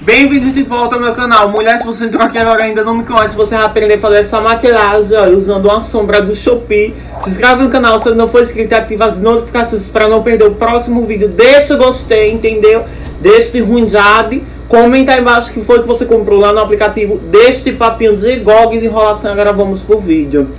Bem-vindo de volta ao meu canal. Mulher, se você entrou aqui agora e ainda não me conhece, você vai aprender a fazer essa maquilhagem ó, usando uma sombra do Shopee. Se inscreve no canal se não for inscrito e ativa as notificações para não perder o próximo vídeo. Deixa o gostei, entendeu? Deixa de ruindade. Comenta aí embaixo o que foi que você comprou lá no aplicativo. Deixa de papinho de gog e de enrolação. Agora vamos pro vídeo.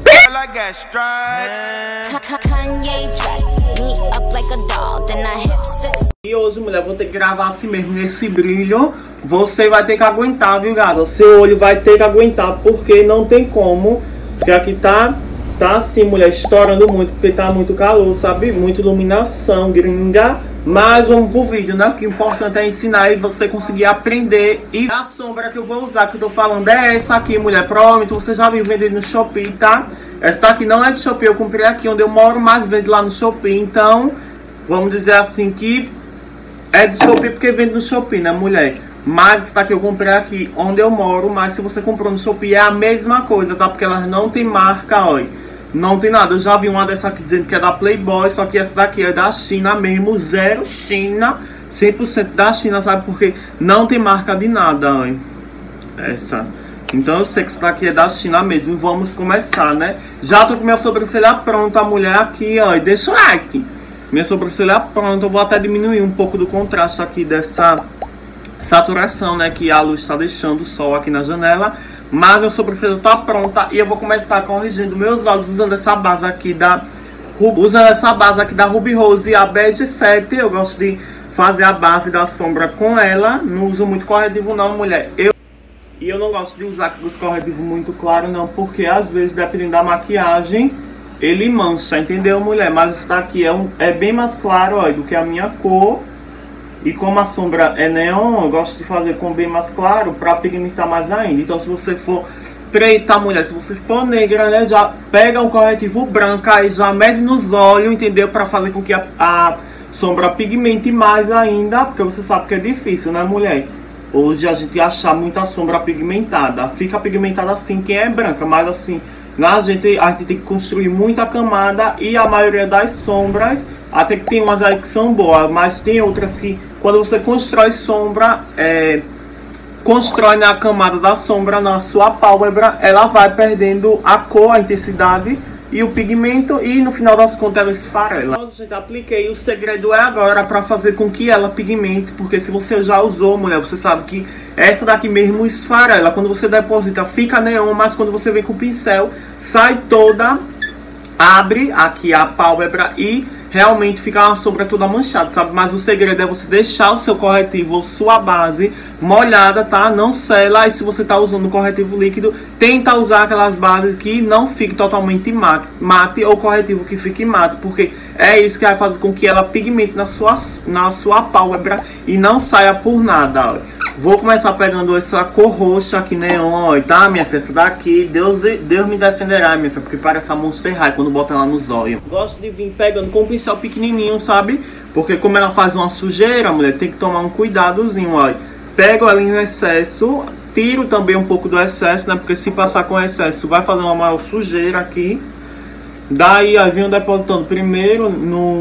E hoje, mulher, vou ter que gravar assim mesmo, nesse brilho. Você vai ter que aguentar, viu, gata? Seu olho vai ter que aguentar, porque não tem como. Porque aqui tá assim, mulher, estourando muito, porque tá muito calor, sabe? Muita iluminação, gringa. Mas vamos pro vídeo, né? O que é importante é ensinar e você conseguir aprender. E a sombra que eu vou usar, que eu tô falando, é essa aqui, mulher. Provavelmente você já viu vender no Shopee, tá? Essa daqui não é de Shopee, eu comprei aqui onde eu moro, mas vende lá no Shopee. Então, vamos dizer assim que é de Shopee porque vende no Shopee, né, mulher? Mas essa daqui eu comprei aqui onde eu moro, mas se você comprou no Shopee é a mesma coisa, tá? Porque elas não tem marca, ó. Não tem nada. Eu já vi uma dessa aqui dizendo que é da Playboy, só que essa daqui é da China mesmo, zero China, 100% da China, sabe? Porque não tem marca de nada, ó. Essa. Então eu sei que essa daqui é da China mesmo. Vamos começar, né? Já tô com minha sobrancelha pronta, a mulher aqui, ó. E deixa o like. Minha sobrancelha pronta. Eu vou até diminuir um pouco do contraste aqui dessa saturação, né? Que a luz está deixando o sol aqui na janela. Mas minha sobrancelha tá pronta. E eu vou começar corrigindo meus olhos usando essa base aqui da Ruby Rose, a Beige 7. Eu gosto de fazer a base da sombra com ela. Não uso muito corretivo não, mulher. E eu não gosto de usar os corretivos muito claros não, porque às vezes, dependendo da maquiagem, ele mancha, entendeu, mulher? Mas esse daqui é bem mais claro, ó, do que a minha cor. E como a sombra é neon, eu gosto de fazer com bem mais claro pra pigmentar mais ainda. Então se você for preta, mulher, se você for negra, né, já pega um corretivo branco aí, já mede nos olhos, entendeu? Pra fazer com que a sombra pigmente mais ainda, porque você sabe que é difícil, né, mulher? Hoje a gente achar muita sombra pigmentada. Fica pigmentada assim quem é branca, mas assim, a gente tem que construir muita camada. E a maioria das sombras, até que tem umas aí que são boas, mas tem outras que quando você constrói sombra, constrói na camada da sombra na sua pálpebra, ela vai perdendo a cor, a intensidade e o pigmento, e no final das contas ela esfarela. Quando eu apliquei, o segredo é agora para fazer com que ela pigmente, porque se você já usou, mulher, você sabe que essa daqui mesmo esfarela. Quando você deposita fica neon, mas quando você vem com o pincel, sai toda, abre aqui a pálpebra e realmente fica uma sombra toda manchada, sabe? Mas o segredo é você deixar o seu corretivo ou sua base molhada, tá? Não sela. E se você tá usando corretivo líquido, tenta usar aquelas bases que não fique totalmente mate ou corretivo que fique mate, porque é isso que vai fazer com que ela pigmente na sua pálpebra e não saia por nada, ó. Vou começar pegando essa cor roxa aqui, neon, ó, tá, minha filha? Essa daqui, Deus me defenderá, minha filha, porque parece a Monster High quando bota ela nos olhos. Gosto de vir pegando com um pincel pequenininho, sabe? Porque como ela faz uma sujeira, mulher, tem que tomar um cuidadozinho, ó. Pego ela em excesso, tiro também um pouco do excesso, né? Porque se passar com excesso vai fazer uma maior sujeira aqui. Daí, ó, venho depositando primeiro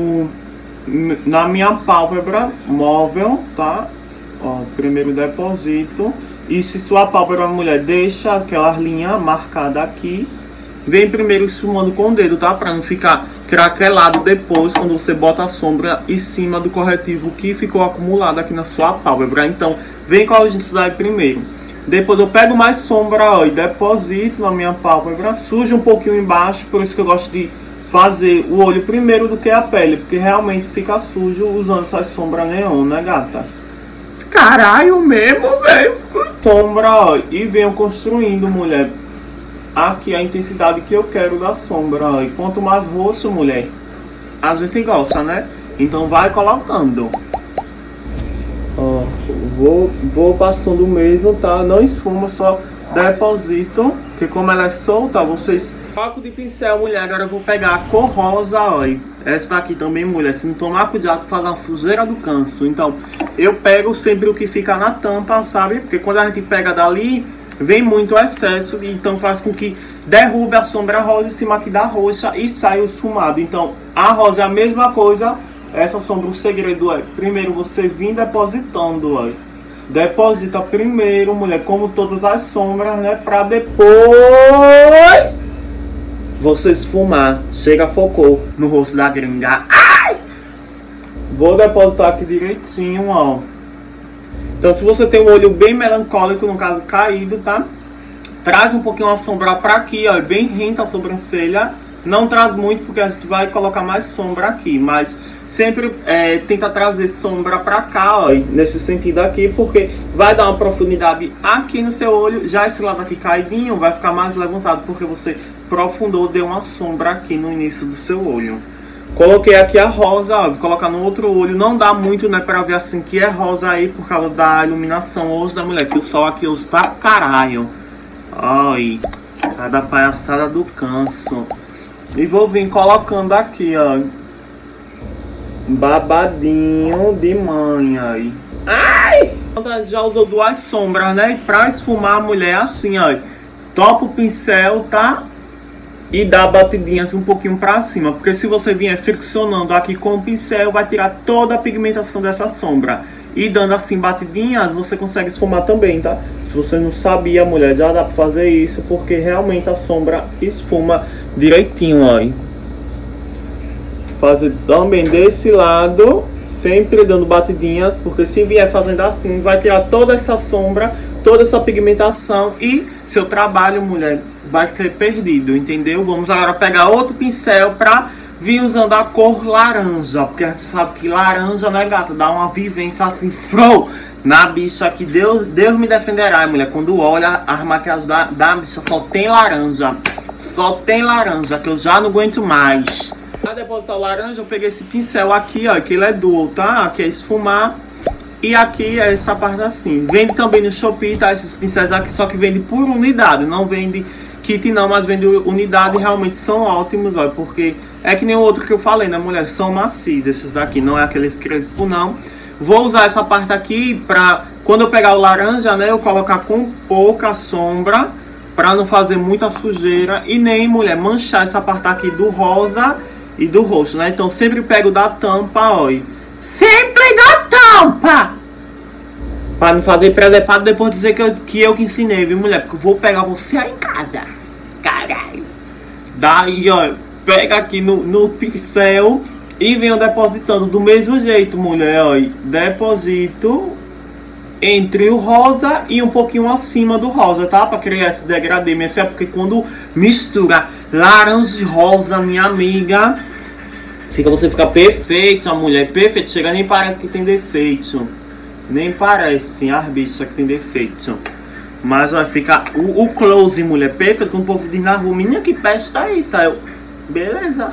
na minha pálpebra móvel, tá? Ó, primeiro deposito. E se sua pálpebra, mulher, deixa aquela linha marcada aqui, vem primeiro esfumando com o dedo, tá? Pra não ficar craquelado depois, quando você bota a sombra em cima do corretivo que ficou acumulado aqui na sua pálpebra. Então, vem corrigindo isso daí primeiro. Depois eu pego mais sombra, ó, e deposito na minha pálpebra. Suja um pouquinho embaixo, por isso que eu gosto de fazer o olho primeiro do que a pele, porque realmente fica sujo usando essa sombra neon, né, gata? Caralho mesmo, velho. Sombra, ó, e venho construindo, mulher, aqui a intensidade que eu quero da sombra, ó. E quanto mais roxo, mulher, a gente gosta, né? Então vai colocando. Ó, vou passando mesmo, tá? Não esfuma, só deposito, porque como ela é solta, vocês... Foco de pincel, mulher, agora eu vou pegar a cor rosa, ó. Essa daqui também, mulher, se não tomar cuidado, faz uma sujeira do canso. Então, eu pego sempre o que fica na tampa, sabe? Porque quando a gente pega dali, vem muito excesso, então faz com que derrube a sombra rosa em cima aqui da roxa e sai o esfumado. Então, a rosa é a mesma coisa. Essa sombra, o segredo é, primeiro você vir depositando, ó, deposita primeiro, mulher, como todas as sombras, né? Pra depois você esfumar. Chega, focou no rosto da gringa. Ai! Vou depositar aqui direitinho, ó. Então, se você tem um olho bem melancólico, no caso caído, tá? Traz um pouquinho a sombra pra aqui, ó. Bem renta a sobrancelha. Não traz muito, porque a gente vai colocar mais sombra aqui. Mas sempre tenta trazer sombra pra cá, ó. Nesse sentido aqui, porque vai dar uma profundidade aqui no seu olho. Já esse lado aqui caidinho vai ficar mais levantado, porque você aprofundou, deu uma sombra aqui no início do seu olho. Coloquei aqui a rosa, ó, vou colocar no outro olho. Não dá muito, né, pra ver assim que é rosa aí, por causa da iluminação hoje da mulher. Que o sol aqui hoje tá caralho. Ai, cada palhaçada do canso. E vou vir colocando aqui, ó. Babadinho de mãe aí. Ai! Já usou duas sombras, né? E pra esfumar a mulher assim, ó. Topa o pincel, tá? E dá batidinhas um pouquinho pra cima. Porque se você vier friccionando aqui com o pincel, vai tirar toda a pigmentação dessa sombra. E dando assim batidinhas, você consegue esfumar também, tá? Se você não sabia, mulher, já dá pra fazer isso. Porque realmente a sombra esfuma direitinho, ó. Fazer também desse lado, sempre dando batidinhas. Porque se vier fazendo assim, vai tirar toda essa sombra, toda essa pigmentação. E seu trabalho, mulher, vai ser perdido, entendeu? Vamos agora pegar outro pincel pra vir usando a cor laranja. Porque a gente sabe que laranja, né, gata, dá uma vivência assim, fro, na bicha que Deus me defenderá, mulher. Quando olha as maquiagens da bicha, só tem laranja. Só tem laranja, que eu já não aguento mais. Pra depositar o laranja, eu peguei esse pincel aqui, ó, que ele é dual, tá? Aqui é esfumar. E aqui é essa parte assim. Vende também no Shopee, tá? Esses pincéis aqui, só que vende por unidade. Não vende kit não, mas vende unidade. E realmente são ótimos, ó. Porque é que nem o outro que eu falei, né, mulher? São macios esses daqui, não é aqueles crespo, não. Vou usar essa parte aqui pra, quando eu pegar o laranja, né, eu colocar com pouca sombra, pra não fazer muita sujeira. E nem, mulher, manchar essa parte aqui do rosa e do roxo, né? Então sempre pego da tampa, ó. Sempre da tampa! Pra não fazer presepada depois dizer que eu que ensinei, viu, mulher? Porque eu vou pegar você aí em casa. Caralho. Daí, ó, pega aqui no pincel e venho depositando do mesmo jeito, mulher, ó. Deposito entre o rosa e um pouquinho acima do rosa, tá? Pra criar esse degradê, minha filha. Porque quando mistura laranja e rosa, minha amiga, você fica perfeita, mulher. Perfeito. Chega, nem parece que tem defeito. Nem parece as bichas que tem defeito. Mas vai ficar o close, mulher. Perfeito. Quando o povo diz na rua, menina, que peste é isso? Aí eu, beleza.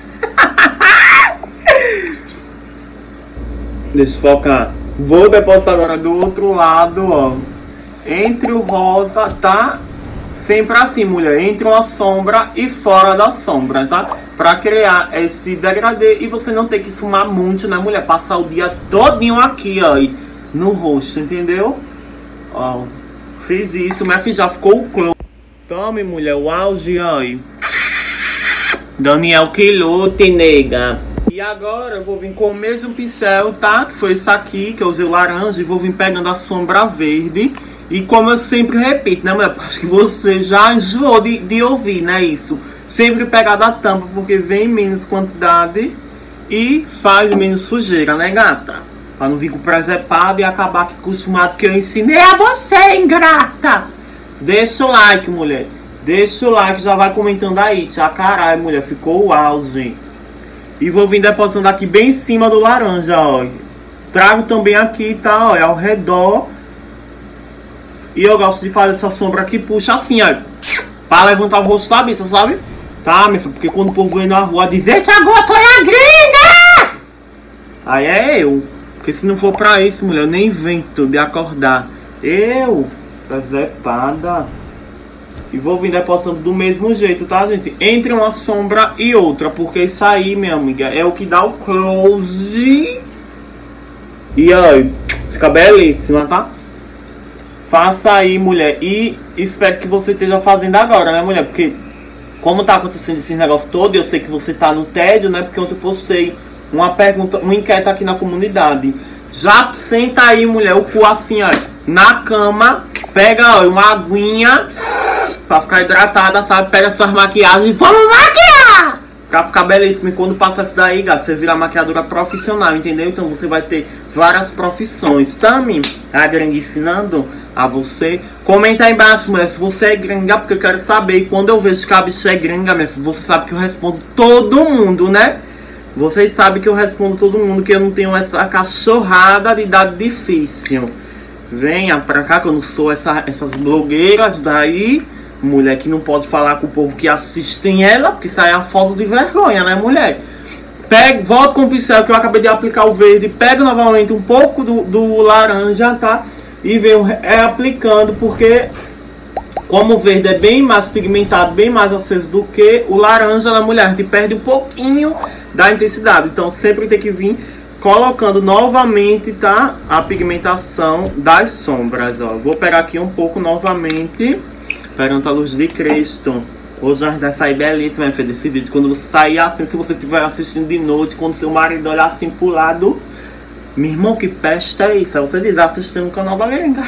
Deixa eu focar. Vou depositar agora do outro lado, ó. Entre o rosa, tá? Sempre assim, mulher. Entre uma sombra e fora da sombra, tá? Pra criar esse degradê e você não ter que esfumar muito, né, mulher? Passar o dia todinho aqui, ó, no rosto, entendeu? Ó, fiz isso, minha filha, já ficou o close. Tome, mulher, o auge, ó. Daniel Quilote, nega. E agora eu vou vir com o mesmo pincel, tá? Que foi esse aqui, que eu usei o laranja. E vou vir pegando a sombra verde. E como eu sempre repito, né, mulher? Acho que você já enjoou de ouvir, né, isso? Sempre pegar da tampa, porque vem menos quantidade e faz menos sujeira, né, gata? Pra não vir com presepado e acabar aqui com o esfumado que eu ensinei a você, ingrata! Deixa o like, mulher. Deixa o like, já vai comentando aí. Tchau, caralho, mulher. Ficou o auge. E vou vir depositando aqui bem em cima do laranja, ó. Trago também aqui, tá, ó, ao redor. E eu gosto de fazer essa sombra aqui, puxa assim, ó. Pra levantar o rosto da bicha, sabe? Tá, minha filha? Porque quando o povo vem na rua dizer, Thiago, tô na gringa! Aí é eu. Porque se não for pra isso, mulher, eu nem invento de acordar. Eu, presepada. E vou vir depositando do mesmo jeito, tá, gente? Entre uma sombra e outra. Porque isso aí, minha amiga, é o que dá o close. E aí, fica belíssima, tá? Faça aí, mulher. E espero que você esteja fazendo agora, né, mulher? Porque como tá acontecendo esse negócio todo, eu sei que você tá no tédio, né? Porque ontem eu postei uma pergunta, uma enquete aqui na comunidade. Já senta aí, mulher, o cu assim, ó, na cama. Pega, ó, uma aguinha pra ficar hidratada, sabe? Pega suas maquiagens e vamos maquiar! Pra ficar belíssimo. E quando passa isso daí, gato, você vira maquiadora profissional, entendeu? Então você vai ter várias profissões. Também, a gringa ensinando a você. Comenta aí embaixo, mulher, se você é gringa, porque eu quero saber. E quando eu vejo que a bicha é gringa, minha filha, você sabe que eu respondo todo mundo, né? Vocês sabem que eu respondo todo mundo, que eu não tenho essa cachorrada de idade difícil. Venha pra cá que eu não sou essas blogueiras daí. Mulher que não pode falar com o povo que assistem ela, porque isso aí é uma falta de vergonha, né, mulher? Pega, volta com o pincel que eu acabei de aplicar o verde. Pega novamente um pouco do laranja, tá? E venho aplicando, porque como o verde é bem mais pigmentado, bem mais aceso do que o laranja na mulher, a gente perde um pouquinho da intensidade. Então sempre tem que vir colocando novamente, tá? A pigmentação das sombras, ó. Vou pegar aqui um pouco novamente, perante a luz de Cristo. Hoje a gente vai sair belíssima, minha filha, desse vídeo. Quando você sair assim, se você estiver assistindo de noite, quando seu marido olhar assim pro lado, meu irmão, que peste é isso? Aí você diz, assistindo o canal da gringa.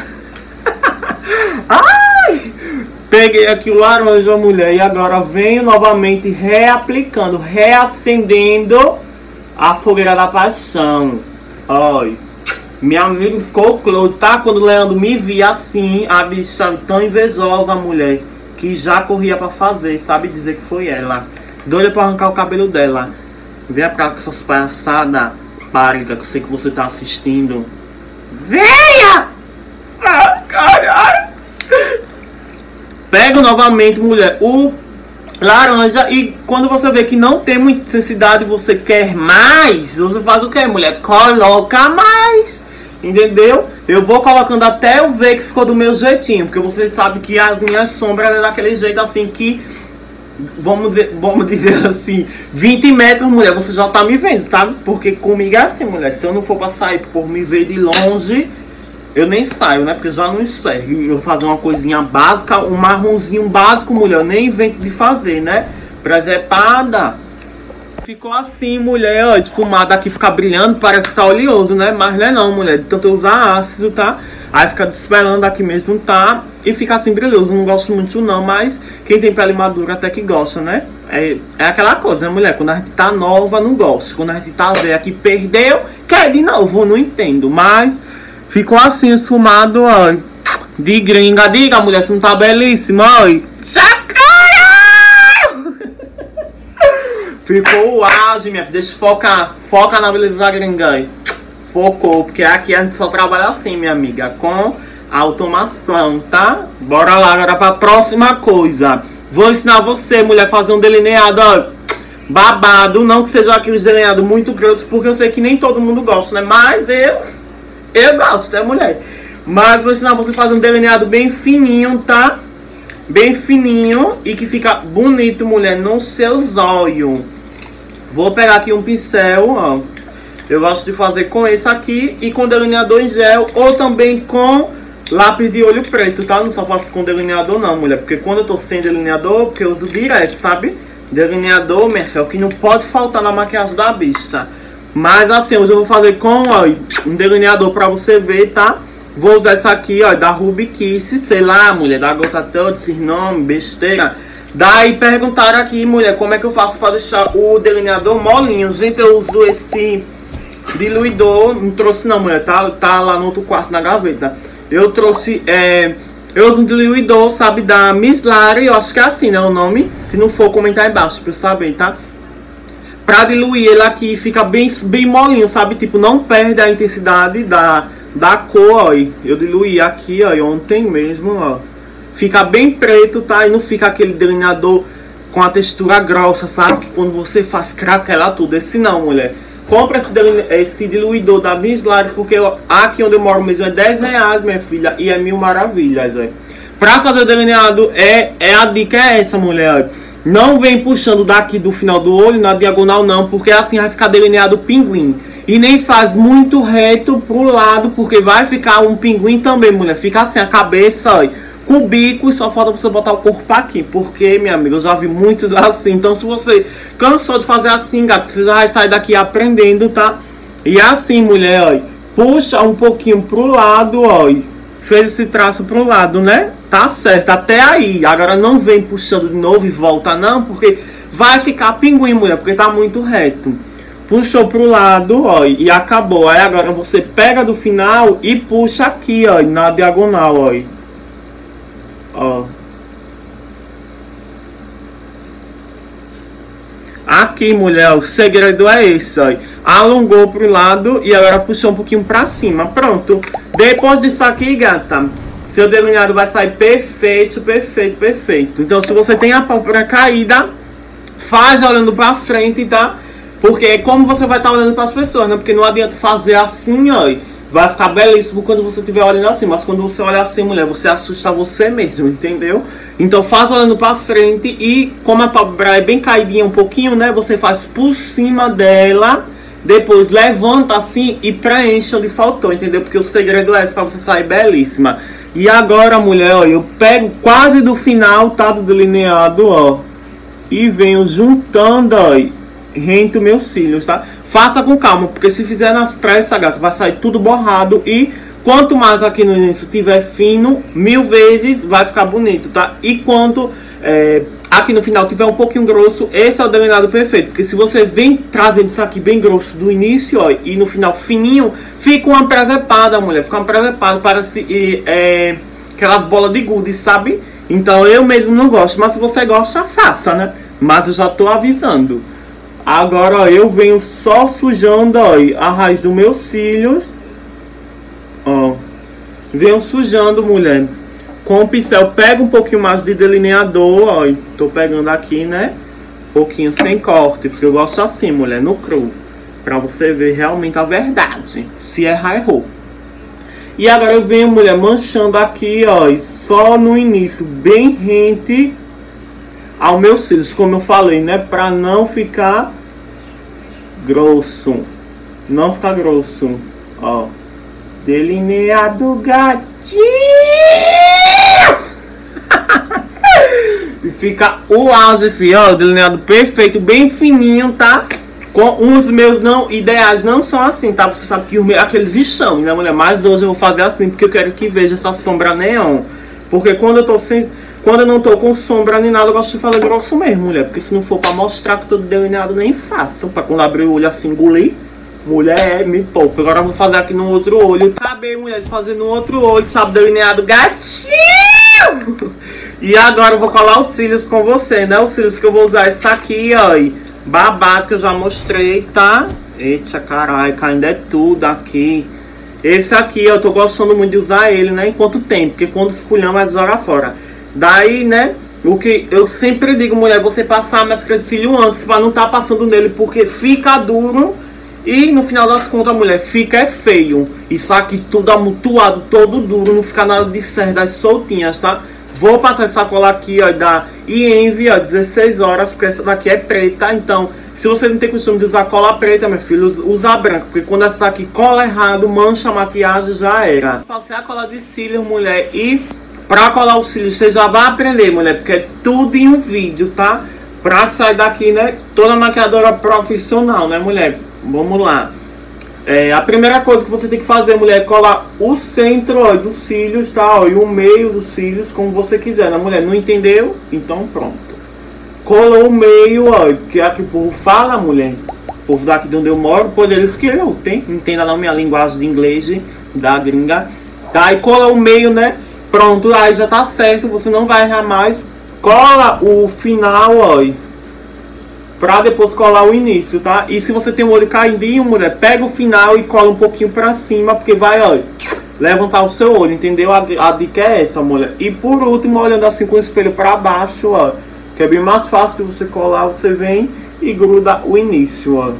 Ai! Peguei aqui o laranja, mulher, e agora venho novamente reaplicando, reacendendo a fogueira da paixão. Olha, meu amigo ficou close, tá? Quando o Leandro me via assim, a bicha tão invejosa, mulher, que já corria pra fazer, sabe dizer que foi ela. Doida pra arrancar o cabelo dela. Venha pra cá com suas palhaçadas, párica, que eu sei que você tá assistindo. Venha! Ah, caralho! Pega novamente, mulher, o laranja, e quando você vê que não tem muita intensidade e você quer mais, você faz o que, mulher? Coloca mais, entendeu? Eu vou colocando até eu ver que ficou do meu jeitinho, porque vocês sabem que as minhas sombras é daquele jeito assim que, vamos dizer assim, 20 metros, mulher, você já tá me vendo, tá? Porque comigo é assim, mulher, se eu não for pra sair por me ver de longe, eu nem saio, né? Porque já não enxergo. Eu vou fazer uma coisinha básica, um marronzinho básico, mulher. Eu nem invento de fazer, né? Presepada. Ficou assim, mulher, ó. Esfumada aqui, fica brilhando, parece que tá oleoso, né? Mas não é não, mulher. De tanto eu usar ácido, tá? Aí fica desesperando aqui mesmo, tá? E fica assim brilhoso. Não gosto muito não, mas quem tem pele madura até que gosta, né? É aquela coisa, né, mulher? Quando a gente tá nova, não gosta. Quando a gente tá velha que perdeu, quer de novo. Não entendo, mas ficou assim, esfumado, ó. De gringa. Diga, mulher, você não tá belíssima, ó. Chacaralho! Ficou o auge, minha filha. Deixa eu focar. Foca na beleza da gringa aí. Focou, porque aqui a gente só trabalha assim, minha amiga, com automação, tá? Bora lá agora pra próxima coisa. Vou ensinar você, mulher, fazer um delineado, ó, babado. Não que seja aqueles delineados muito grossos, porque eu sei que nem todo mundo gosta, né? Mas eu gosto, né, mulher? Mas vou ensinar você a fazer um delineado bem fininho, tá? Bem fininho e que fica bonito, mulher, nos seus olhos. Vou pegar aqui um pincel, ó. Eu gosto de fazer com esse aqui e com delineador em gel ou também com lápis de olho preto, tá? Não só faço com delineador não, mulher, porque quando eu tô sem delineador, porque eu uso direto, sabe? Delineador, minha filha, é o que não pode faltar na maquiagem da bicha. Mas assim, hoje eu vou fazer com, ó, um delineador pra você ver, tá? Vou usar essa aqui, ó, da Ruby Kiss, sei lá, mulher, da Gota Toda, esses nomes, besteira. Daí perguntaram aqui, mulher, como é que eu faço pra deixar o delineador molinho. Gente, eu uso esse diluidor, não trouxe não, mulher, tá lá no outro quarto, na gaveta. Eu trouxe, eu uso um diluidor, sabe, da Miss Lari, eu acho que é assim, né, o nome. Se não for, comentar aí embaixo pra eu saber, tá? Pra diluir ele aqui, fica bem molinho, sabe, tipo, não perde a intensidade da cor, ó. Eu diluí aqui, ó, ontem mesmo, ó. Fica bem preto, tá? E não fica aquele delineador com a textura grossa, sabe? Que quando você faz craquela tudo. Esse não, mulher. Compra esse diluidor da Miss Lari, porque aqui onde eu moro mesmo é R$10, minha filha. E é mil maravilhas, ó. Pra fazer o delineado, a dica é essa, mulher, ó. Não vem puxando daqui do final do olho, na diagonal não, porque assim vai ficar delineado pinguim. E nem faz muito reto pro lado, porque vai ficar um pinguim também, mulher. Fica assim a cabeça, ó, com o bico, e só falta você botar o corpo aqui. Porque, minha amiga, eu já vi muitos assim. Então se você cansou de fazer assim, gato, você já vai sair daqui aprendendo, tá? E assim, mulher, ó, puxa um pouquinho pro lado, ó. Fez esse traço pro lado, né? Tá certo, até aí. Agora não vem puxando de novo e volta não, porque vai ficar pinguim, mulher, porque tá muito reto. Puxou pro lado, ó, e acabou. Aí agora você pega do final e puxa aqui, ó, na diagonal, ó. Ó. Aqui, mulher, o segredo é esse, ó. Alongou pro lado e agora puxou um pouquinho pra cima. Pronto. Depois disso aqui, gata, seu delineado vai sair perfeito, perfeito, perfeito. Então, se você tem a pálpebra caída, faz olhando pra frente, tá? Porque é como você vai estar olhando pras pessoas, né? Porque não adianta fazer assim, ó. Vai ficar belíssimo quando você estiver olhando assim. Mas quando você olha assim, mulher, você assusta você mesmo, entendeu? Então faz olhando pra frente. E como a pálpebra é bem caidinha um pouquinho, né? Você faz por cima dela. Depois levanta assim e preenche onde faltou, entendeu? Porque o segredo é esse, pra você sair belíssima. E agora, mulher, ó, eu pego quase do final, tá? Do delineado, ó. E venho juntando, ó. Rento meus cílios, tá? Faça com calma, porque se fizer nas pressas, gata, vai sair tudo borrado. E quanto mais aqui no início tiver fino, 1000 vezes vai ficar bonito, tá? E quanto aqui no final tiver um pouquinho grosso, esse é o delineado perfeito. Porque se você vem trazendo isso aqui bem grosso do início, ó, e no final fininho, fica uma presepada, mulher. Fica uma presepada, parece aquelas bolas de gude, sabe? Então eu mesmo não gosto, mas se você gosta, faça, né? Mas eu já tô avisando. Agora, ó, eu venho só sujando, ó, a raiz dos meus cílios. Ó. Venho sujando, mulher. Com o pincel, pega um pouquinho mais de delineador, ó. Tô pegando aqui, né? Um pouquinho sem corte, porque eu gosto assim, mulher, no cru. Pra você ver realmente a verdade. Se errar, errou. E agora eu venho, mulher, manchando aqui, ó. Só no início, bem rente ao meus cílios, como eu falei, né? Pra não ficar grosso. Não ficar grosso. Ó. Delineado gatinho. E fica o auge, ó. Delineado perfeito, bem fininho, tá? Com os meus não ideais não são assim, tá? Você sabe que os meus, aqueles estão, né, mulher? Mas hoje eu vou fazer assim, porque eu quero que veja essa sombra neon. Porque quando eu tô sem... Quando eu não tô com sombra nem nada, eu gosto de fazer grosso mesmo, mulher. Porque se não for pra mostrar que tô delineado, nem faço. Pra quando abrir o olho assim, engolir, mulher, me poupa. Agora eu vou fazer aqui no outro olho. Acabei, mulher, de fazer no outro olho, sabe? Delineado gatinho! E agora eu vou colar os cílios com você, né? Os cílios que eu vou usar, esse aqui, ó. Babado, que eu já mostrei, tá? Eita, caralho, ainda é tudo aqui. Esse aqui, eu tô gostando muito de usar ele, né? Enquanto tem, porque quando esculhão, vai jogar fora. Daí, né, o que eu sempre digo, mulher, você passar a máscara de cílio antes pra não tá passando nele, porque fica duro e no final das contas, mulher, fica feio. Isso aqui tudo amontoado, todo duro, não fica nada de cerdas soltinhas, tá? Vou passar essa cola aqui, ó, da Envy, ó, 16 horas, porque essa daqui é preta, então se você não tem costume de usar cola preta, meu filho, usa branca, porque quando essa daqui cola errado, mancha a maquiagem, já era. Passei a cola de cílios, mulher, e pra colar os cílios, você já vai aprender, mulher, porque é tudo em um vídeo, tá? Pra sair daqui, né, toda maquiadora profissional, né, mulher? Vamos lá. A primeira coisa que você tem que fazer, mulher, é colar o centro, ó, dos cílios, tá? Ó, e o meio dos cílios, como você quiser, né, mulher? Não entendeu? Então, pronto. Colou o meio, ó, que é aqui o povo fala, mulher. O povo daqui de onde eu moro, pois eles que eu tenho. Entenda não minha linguagem de inglês da gringa. Tá? E cola o meio, né? Pronto, aí já tá certo, você não vai errar mais. Cola o final, ó, pra depois colar o início, tá? E se você tem o olho caidinho, mulher, pega o final e cola um pouquinho pra cima, porque vai, ó, levantar o seu olho, entendeu? A dica é essa, mulher. E por último, olhando assim com o espelho pra baixo, ó, que é bem mais fácil de você colar, você vem e gruda o início, ó.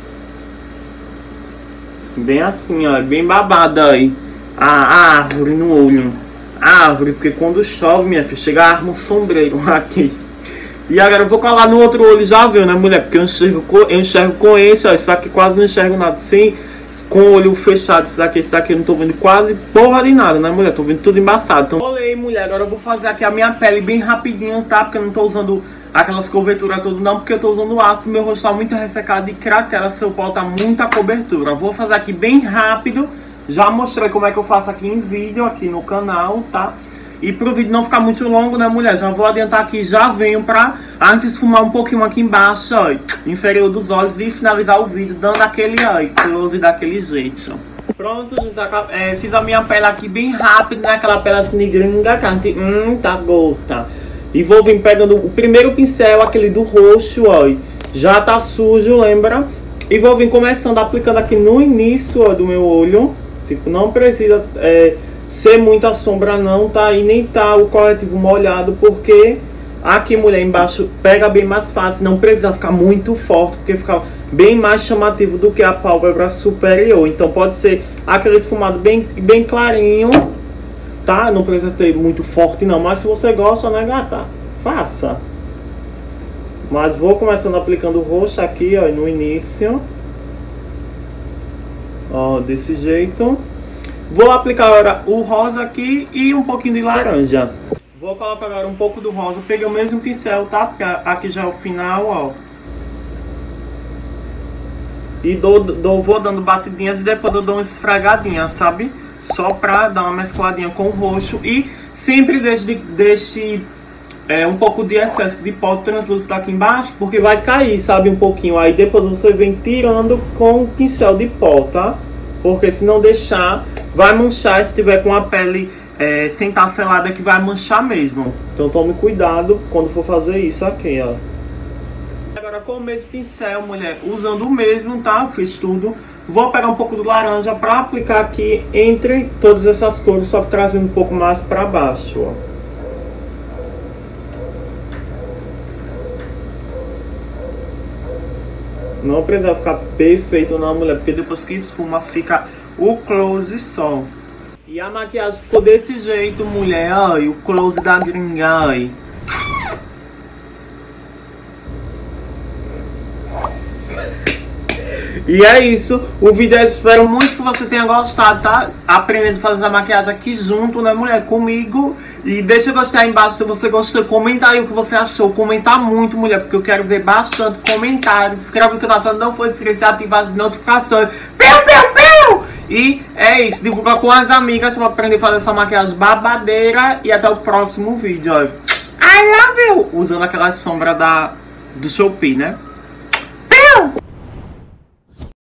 Bem assim, ó, bem babada aí. A árvore no olho. Árvore, porque quando chove, minha filha, chega a arma um sombreiro aqui. E agora eu vou colar no outro olho, já viu, né, mulher? Porque eu enxergo com esse, ó. Isso aqui quase não enxergo nada assim. Com o olho fechado, esse daqui eu não tô vendo quase porra de nada, né, mulher? Tô vendo tudo embaçado. Então, olhei, mulher, agora eu vou fazer aqui a minha pele bem rapidinho, tá? Porque eu não tô usando aquelas coberturas todas, não. Porque eu tô usando ácido, meu rosto tá muito ressecado e craquela, seu pau tá muita cobertura. Eu vou fazer aqui bem rápido Já mostrei como é que eu faço aqui em vídeo, aqui no canal, tá? E pro vídeo não ficar muito longo, né, mulher? Já vou adiantar aqui, já venho pra a gente esfumar um pouquinho aqui embaixo, ó, inferior dos olhos, e finalizar o vídeo dando aquele, ó, close daquele jeito. Pronto, gente, fiz a minha pele aqui bem rápido, né? Aquela pele assim de gringa, que a gente, tá gota. E vou vir pegando o primeiro pincel, aquele do roxo, ó, já tá sujo, lembra? E vou vir começando aplicando aqui no início, ó, do meu olho. Tipo, não precisa ser muita sombra não, tá? E nem tá o corretivo molhado, porque aqui, mulher, embaixo pega bem mais fácil. Não precisa ficar muito forte, porque fica bem mais chamativo do que a pálpebra superior. Então pode ser aquele esfumado bem clarinho, tá? Não precisa ter muito forte não, mas se você gosta, né, gata? Faça. Mas vou começando aplicando o roxo aqui, ó, no início. Ó, desse jeito. Vou aplicar agora o rosa aqui e um pouquinho de laranja. Vou colocar agora um pouco do rosa. Peguei o mesmo pincel, tá? Porque aqui já é o final, ó. E vou dando batidinhas e depois eu dou uma esfregadinha, sabe? Só pra dar uma mescladinha com o roxo. E sempre deixe um pouco de excesso de pó translúcido aqui embaixo, porque vai cair, sabe? Um pouquinho. Aí depois você vem tirando com o pincel de pó, tá? Porque se não deixar, vai manchar. Se tiver com a pele sem estar selada, que vai manchar mesmo. Então tome cuidado quando for fazer isso aqui, ó. Agora com o mesmo pincel, mulher, usando o mesmo, tá? Fiz tudo. Vou pegar um pouco do laranja pra aplicar aqui entre todas essas cores, só que trazendo um pouco mais pra baixo, ó. Não precisa ficar perfeito não, mulher, porque depois que esfuma fica o close só. E a maquiagem ficou desse jeito, mulher, ai, o close da gringa, ai. E é isso, o vídeo é, espero muito que você tenha gostado, tá? Aprendendo a fazer a maquiagem aqui junto, né, mulher, comigo. E deixa eu gostar aí embaixo se você gostou, comenta aí o que você achou, comentar muito, mulher, porque eu quero ver bastante comentários. Se inscreve no canal se não for inscrito, ativa as notificações. E é isso, divulga com as amigas pra aprender a fazer essa maquiagem babadeira. E até o próximo vídeo, ó. I love you! Usando aquela sombra do Shopee, né?